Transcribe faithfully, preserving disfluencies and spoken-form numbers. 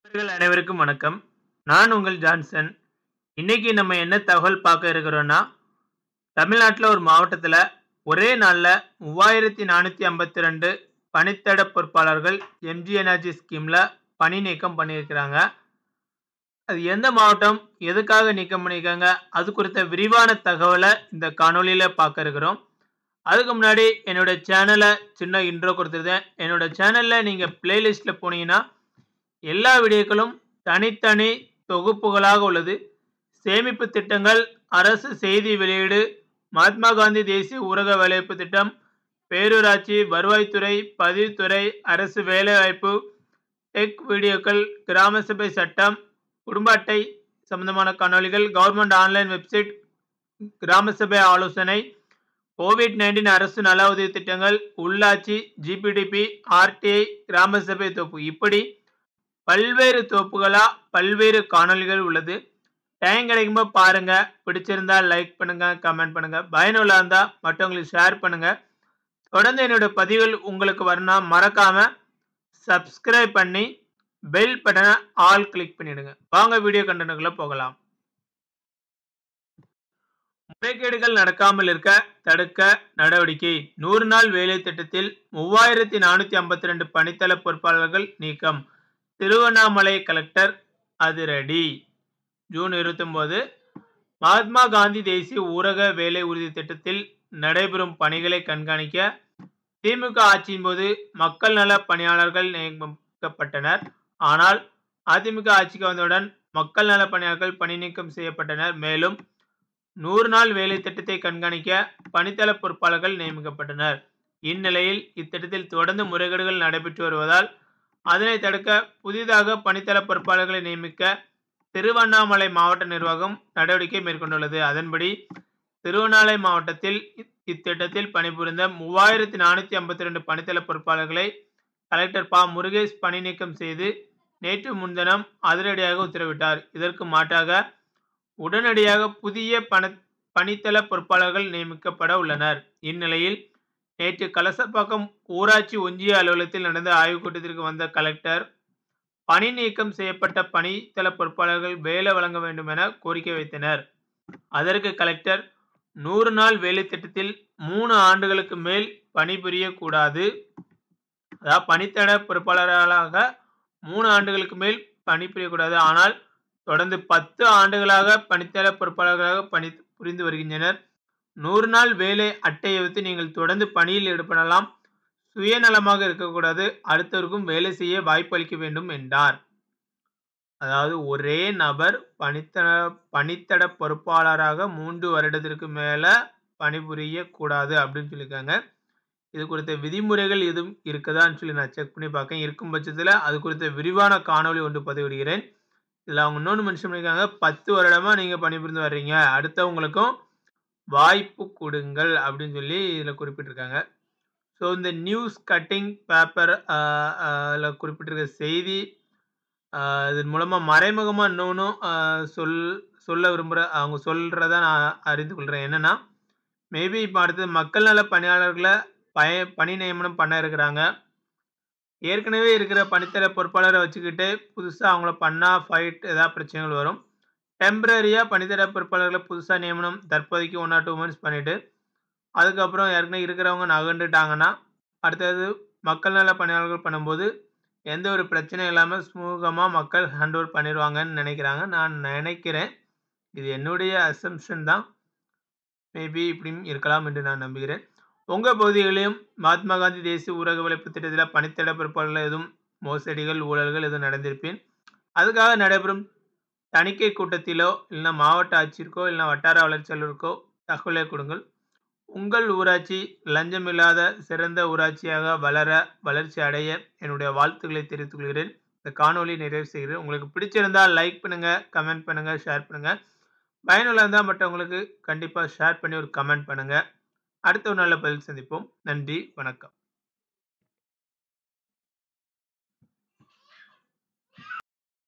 நண்பர்கள் அனைவருக்கும் வணக்கம். நான் உங்கள் ஜான்சன். இன்னைக்கு நம்ம என்ன தகவல் பார்க்க இருக்கிறோம்னா, தமிழ்நாட்டுல ஒரு மாவட்டத்துல ஒரே நாள்ல மூவாயிரத்து நானூற்று ஐம்பத்தி இரண்டு பணித்தட பொறுப்பாளர்கள் எம்ஜிஎன்ஆர்ஜி ஸ்கீம்ல பணி நீக்கம் பண்ணியிருக்கிறாங்க. அது எந்த மாவட்டம், எதுக்காக நீக்கம் பண்ணியிருக்காங்க, அது குறித்த விரிவான தகவலை இந்த காணொளியில பார்க்க இருக்கிறோம். அதுக்கு முன்னாடி என்னோட சேனலை சின்ன இன்ட்ரோ கொடுத்துருந்தேன். என்னோட சேனல்ல நீங்க பிளேலிஸ்ட்ல போனீங்கன்னா எல்லா வீடியோக்களும் தனித்தனி தொகுப்புகளாக உள்ளது. சேமிப்பு திட்டங்கள், அரசு செய்தி வெளியீடு, மகாத்மா காந்தி தேசிய ஊரக வேலைவாய்ப்பு திட்டம், பேரூராட்சி, வருவாய்த்துறை, பதிவுத்துறை, அரசு வேலைவாய்ப்பு, டெக் வீடியோக்கள், கிராம சபை சட்டம், குடும்ப அட்டை சம்பந்தமான காணொளிகள், கவர்மெண்ட் ஆன்லைன் வெப்சைட், கிராம சபை ஆலோசனை, கோவிட் நைன்டீன் அரசு நல உதவி திட்டங்கள், உள்ளாட்சி, ஜிபிடிபி, ஆர்டிஐ, கிராம சபை தொகுப்பு, இப்படி பல்வேறு தொகுப்புகளா பல்வேறு காணொளிகள் உள்ளது. டைம் கிடைக்கும்போது பாருங்க. பிடிச்சிருந்தா லைக் பண்ணுங்க, கமெண்ட் பண்ணுங்க. பயனுள்ளதா இருந்தா மற்றவங்களுக்கு ஷேர் பண்ணுங்க. தொடர்ந்து என்னோட பதிவுகள் உங்களுக்கு வரணும் மறக்காம சப்ஸ்கிரைப் பண்ணி பெல் பட்டனை ஆல் கிளிக் பண்ணிடுங்க. வாங்க வீடியோ கண்டென்ட்குள்ள போகலாம். முறைகேடுகள் நடக்காமல் இருக்க தடுக்க நடவடிக்கை. நூறு நாள் வேலை திட்டத்தில் மூவாயிரத்தி நானூத்தி ஐம்பத்தி ரெண்டு பணித்தள பொறுப்பாளர்கள் நீக்கம். திருவண்ணாமலை கலெக்டர் அதிரடி. ஜூன் இருபத்தி ஒன்பது மகாத்மா காந்தி தேசிய ஊரக வேலை உறுதி திட்டத்தில் நடைபெறும் பணிகளை கண்காணிக்க திமுக ஆட்சியின் போது மக்கள் நல பணியாளர்கள் நியமிக்கப்பட்டனர். ஆனால் அதிமுக ஆட்சிக்கு வந்தவுடன் மக்கள் நல பணியாளர்கள் பணி நீக்கம் செய்யப்பட்டனர். மேலும் நூறு நாள் வேலை திட்டத்தை கண்காணிக்க பணித்தள பொறுப்பாளர்கள் நியமிக்கப்பட்டனர். இந்நிலையில் இத்திட்டத்தில் தொடர்ந்து முறைகேடுகள் நடைபெற்று வருவதால் அதனை தடுக்க புதிதாக பணித்தள பொறுப்பாளர்களை நியமிக்க திருவண்ணாமலை மாவட்ட நிர்வாகம் நடவடிக்கை மேற்கொண்டுள்ளது. அதன்படி திருவண்ணாமலை மாவட்டத்தில் இத்திட்டத்தில் பணிபுரிந்த மூவாயிரத்தி நானூத்தி ஐம்பத்தி ரெண்டு பணித்தள பொறுப்பாளர்களை கலெக்டர் ப முருகேஷ் பணி நீக்கம் செய்து நேற்று முன்தினம் அதிரடியாக உத்தரவிட்டார். இதற்கு மாற்றாக உடனடியாக புதிய பண பணித்தள பொறுப்பாளர்கள் நியமிக்கப்பட உள்ளனர். இந்நிலையில் நேற்று கலசப்பாக்கம் ஊராட்சி ஒன்றிய அலுவலகத்தில் நடந்த ஆய்வுக் கூட்டத்திற்கு வந்த கலெக்டர் பணி நீக்கம் செய்யப்பட்ட பணித்தள பொறுப்பாளர்கள் வேலை வழங்க வேண்டும் என கோரிக்கை வைத்தனர். அதற்கு கலெக்டர் நூறு நாள் வேலை திட்டத்தில் மூணு ஆண்டுகளுக்கு மேல் பணிபுரிய கூடாது, அதாவது பணித்தள பொறுப்பாளர்களாக மூணு ஆண்டுகளுக்கு மேல் பணிபுரியக்கூடாது. ஆனால் தொடர்ந்து பத்து ஆண்டுகளாக பணித்தள பொறுப்பாளர்களாக பணி புரிந்து வருகின்றனர். நூறு நாள் வேலை அட்டையை வைத்து நீங்கள் தொடர்ந்து பணியில் ஈடுபடலாம், சுயநலமாக இருக்கக்கூடாது, அடுத்தவருக்கும் வேலை செய்ய வாய்ப்பு அளிக்க வேண்டும் என்றார். அதாவது ஒரே நபர் பணித்தட பணித்தட பொறுப்பாளராக மூன்று வருடத்திற்கு மேல பணிபுரிய கூடாது அப்படின்னு சொல்லியிருக்காங்க. இது குறித்த விதிமுறைகள் எதுவும் இருக்குதான்னு சொல்லி நான் செக் பண்ணி பார்க்கேன். இருக்கும் பட்சத்தில் அது குறித்த விரிவான காணொளி ஒன்று பதிவிடுகிறேன். இதில் அவங்க இன்னொன்று மென்ஷன் பண்ணியிருக்காங்க, பத்து வருடமா நீங்கள் பணிபுரிந்து வர்றீங்க, அடுத்தவங்களுக்கும் வாய்ப்பு கொடுங்கள் அப்படின்னு சொல்லி இதில் குறிப்பிட்டிருக்காங்க. ஸோ இந்த நியூஸ் கட்டிங் பேப்பர் அதில் குறிப்பிட்டிருக்க செய்தி இதன் மூலமாக மறைமுகமாக இன்னொன்றும் சொல் சொல்ல விரும்புகிற அவங்க சொல்கிறத நான் அறிந்து கொள்கிறேன். என்னென்னா, மேபி இப்போ அடுத்தது மக்கள் நல பணியாளர்களை பய பணி நியமனம் பண்ண இருக்கிறாங்க. ஏற்கனவே இருக்கிற பணித்தள பொறுப்பாளரை வச்சுக்கிட்டு புதுசாக அவங்கள பண்ணால் ஃபைட் ஏதாவது பிரச்சனைகள் வரும். டெம்பரரியாக பணித்தள பொறுப்பாளர்களை புதுசாக நியமனம் தற்போதைக்கு ஒன் ஆர் டூ மந்த்ஸ் பண்ணிவிட்டு அதுக்கப்புறம் ஏற்கனவே இருக்கிறவங்க நகண்டுட்டாங்கன்னா அடுத்தது மக்கள் நல பணியாளர்கள் பண்ணும்போது எந்த ஒரு பிரச்சனையும் இல்லாமல் சுமூகமாக மக்கள் ஹேண்ட் ஓவர் பண்ணிடுவாங்கன்னு நினைக்கிறாங்க. நான் நினைக்கிறேன், இது என்னுடைய அசம்ஷன் தான். மேபி இப்படியும் இருக்கலாம் என்று நான் நம்புகிறேன். உங்கள் பகுதிகளையும் மகாத்மா காந்தி தேசிய ஊரக வேலைவாய்ப்பு திட்டத்தில் பணித்தள பொறுப்பாளர்கள் எதுவும் மோசடிகள் ஊழல்கள் எதுவும் நடந்திருப்பேன், அதுக்காக நடைபெறும் தணிக்கை கூட்டத்திலோ இல்லைன்னா மாவட்ட ஆட்சியருக்கோ இல்லைன்னா வட்டார வளர்ச்சியாளருக்கோ தகவலை கொடுங்கள். உங்கள் ஊராட்சி லஞ்சமில்லாத சிறந்த ஊராட்சியாக வளர வளர்ச்சி அடைய என்னுடைய வாழ்த்துக்களை தெரிவித்துக் கொள்கிறேன். இந்த காணொலி நிறைவு செய்கிறேன். உங்களுக்கு பிடிச்சிருந்தால் லைக் பண்ணுங்க, கமெண்ட் பண்ணுங்க, ஷேர் பண்ணுங்க. பயனுள்ள இருந்தால் மற்றவங்களுக்கு கண்டிப்பாக ஷேர் பண்ணி ஒரு கமெண்ட் பண்ணுங்க. அடுத்த ஒரு நல்ல பதில் சந்திப்போம். நன்றி, வணக்கம்.